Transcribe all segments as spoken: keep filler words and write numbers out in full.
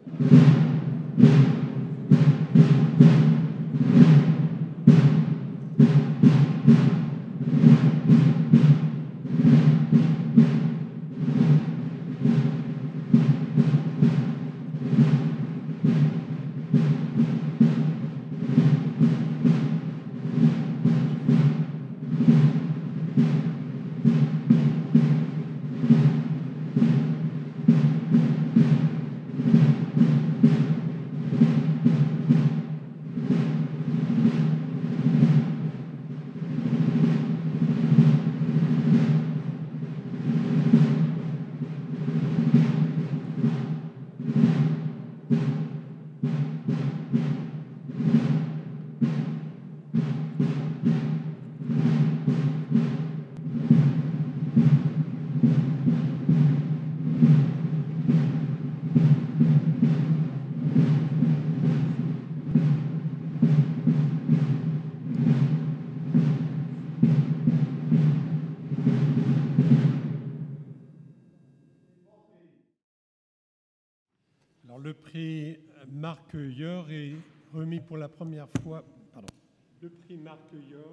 Alors, le prix Marc Heuer est remis pour la première fois. Pardon. Le prix Marc Heuer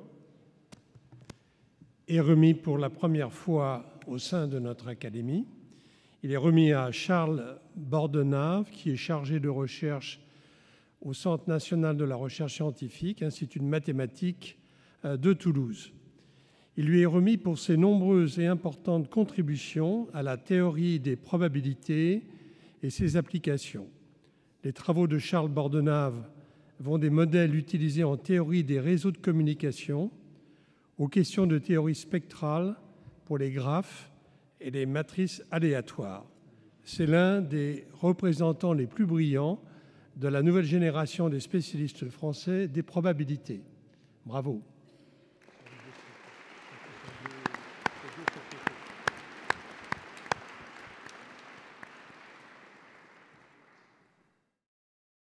est remis pour la première fois au sein de notre académie. Il est remis à Charles Bordenave, qui est chargé de recherche au Centre national de la recherche scientifique, Institut de mathématiques de Toulouse. Il lui est remis pour ses nombreuses et importantes contributions à la théorie des probabilités et ses applications. Les travaux de Charles Bordenave vont des modèles utilisés en théorie des réseaux de communication aux questions de théorie spectrale pour les graphes et les matrices aléatoires. C'est l'un des représentants les plus brillants de la nouvelle génération des spécialistes français des probabilités. Bravo.